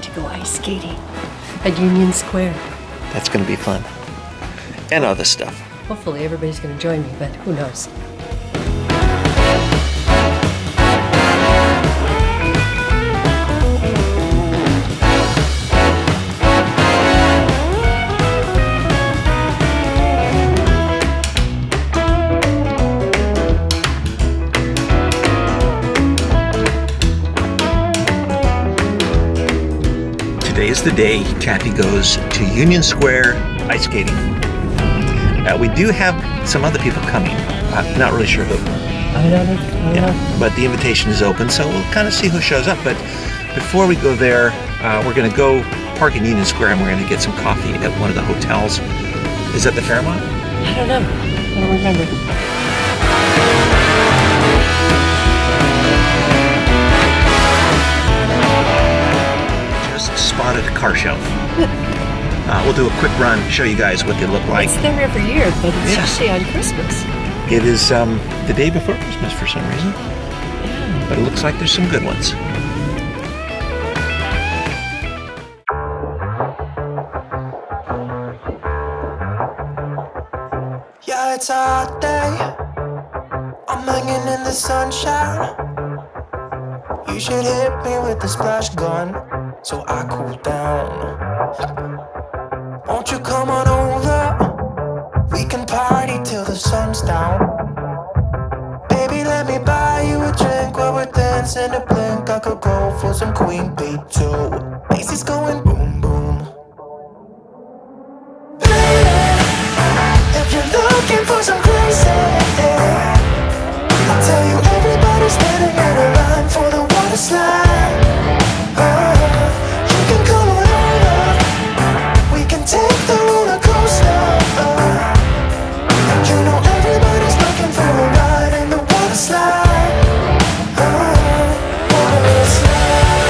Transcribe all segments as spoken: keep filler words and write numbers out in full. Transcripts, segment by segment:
to go ice skating at Union Square. That's going to be fun. And other stuff. Hopefully everybody's going to join me, but who knows. Today is the day Kathy goes to Union Square ice skating. Uh, we do have some other people coming. I'm not really sure who. I don't know. I don't yeah, know. but the invitation is open, so we'll kind of see who shows up. But before we go there, uh, we're going to go park in Union Square and we're going to get some coffee at one of the hotels. Is that the Fairmont? I don't know. I don't remember. Spotted a car shelf. uh, we'll do a quick run, show you guys what they look like. It's there every year, but it's Yeah. usually on Christmas. It is um, the day before Christmas for some reason, Yeah. but it looks like there's some good ones. Yeah, it's a hot day. I'm hanging in the sunshine. You should hit me with the splash gun so I cool down. Won't you come on over? We can party till the sun's down. Baby, let me buy you a drink while we're dancing a blink. I could go for some Queen Bee too. Macy's going boom boom. Baby, if you're looking for some crazy, I'll tell you everybody's standing in a line for the water slide. Uh, you can come on over. We can take the roller coaster. Uh, and you know everybody's looking for a ride in the water slide. Uh, water slide.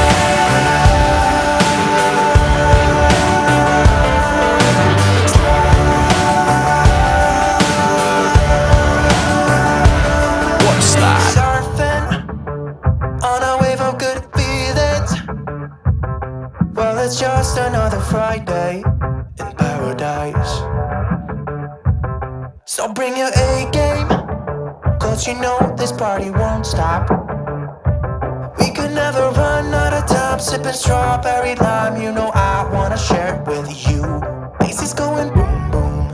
Water slide. Surfing on a wave of good feelings. Well, it's just another Friday in paradise. So bring your A game, cause you know this party won't stop. We could never run out of time, sipping strawberry lime. You know I wanna share it with you. Macy's going boom boom.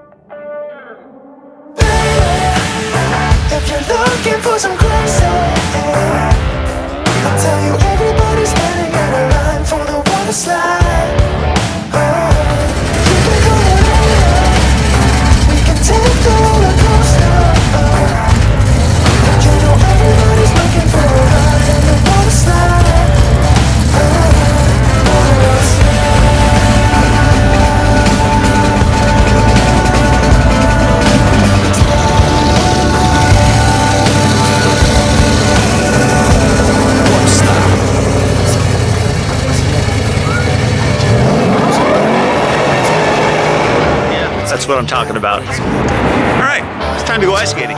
Baby, if you're looking for some crazy, I'll tell you everybody's standing in a line for the water slide. Oh, you can come on over. We can take the roller coaster. Oh, and you know everybody's looking for a ride in the water slide. Oh, water slide. That's what I'm talking about. All right, it's time to go ice skating.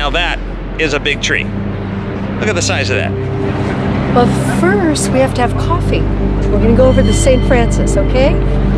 Now that is a big tree. Look at the size of that. But first, we have to have coffee. We're gonna go over to Saint Francis, okay?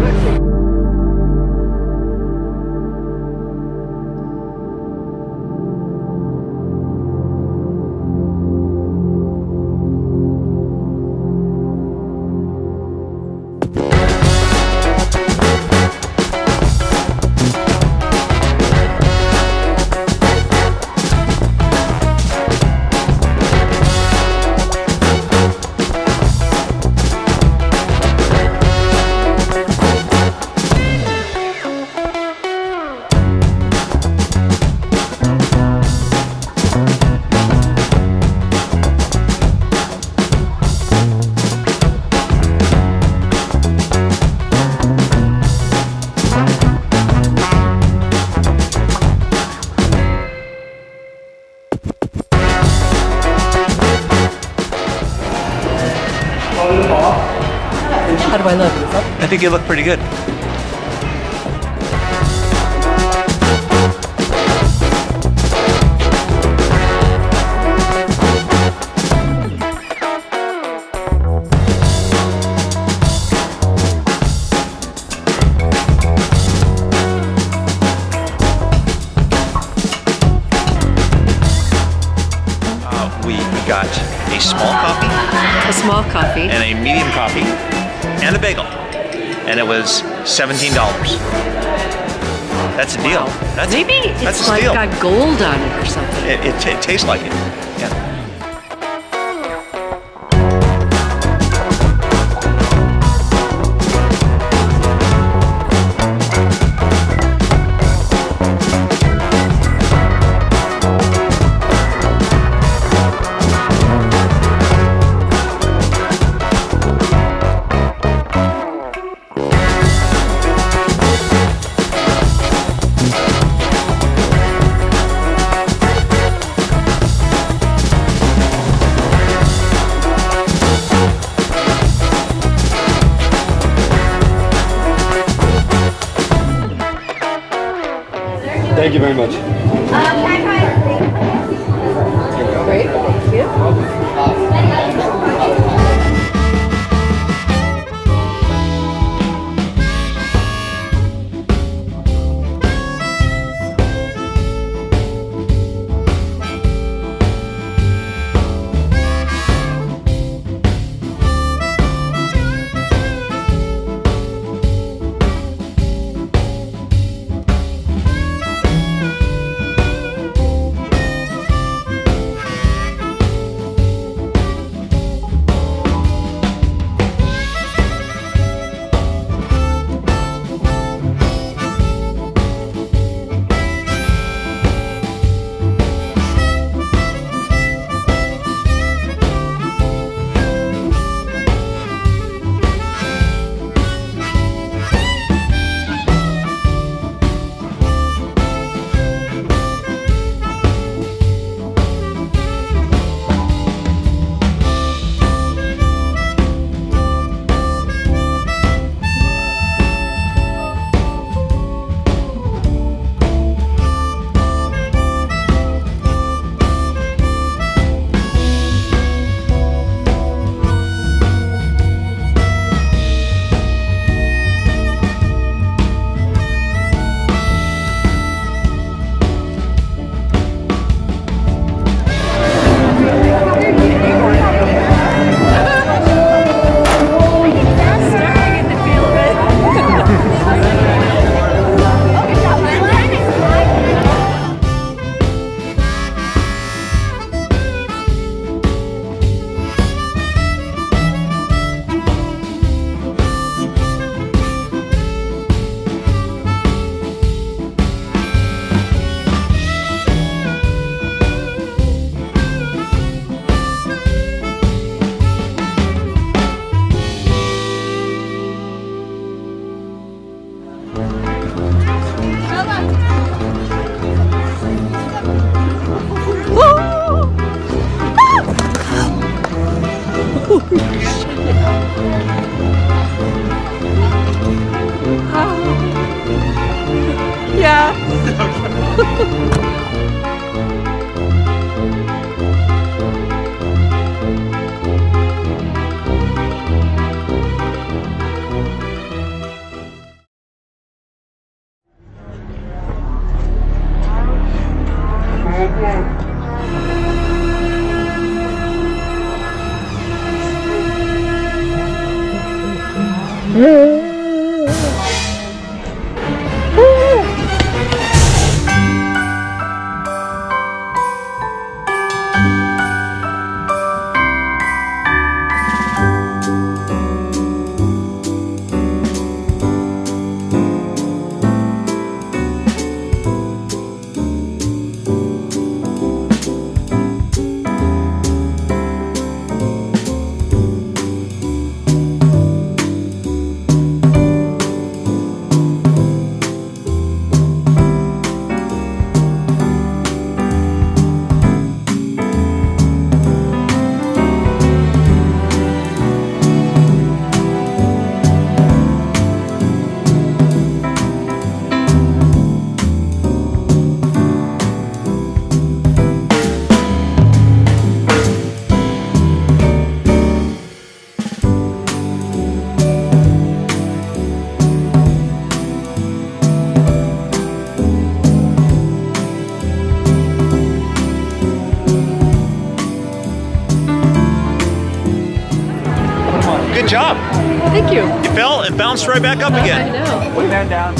How do I look? I think you look pretty good. Uh, we got a small coffee A small coffee. and a medium coffee and a bagel, and it was seventeen dollars. That's a deal. That's Maybe that's it's a like steal. got gold on it or something. It, it, t- it tastes like it. Yeah. Thank you very much. Great, thank you. Good job. Thank you. You fell and bounced right back up I again. know. Put that down.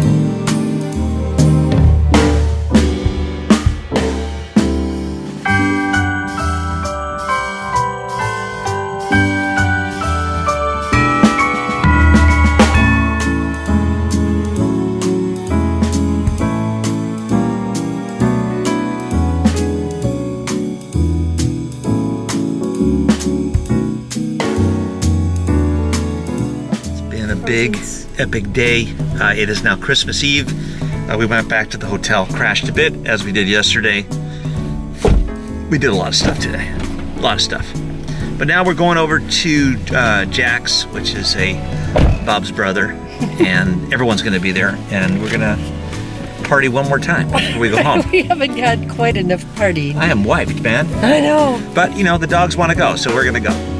Big, epic day. Uh, it is now Christmas Eve. Uh, we went back to the hotel, crashed a bit, as we did yesterday. We did a lot of stuff today. A lot of stuff. But now we're going over to uh, Jack's, which is a Bob's brother, and everyone's going to be there, and we're going to party one more time before we go home. We haven't had quite enough partying. I am wiped, man. I know. But, you know, the dogs want to go, so we're going to go.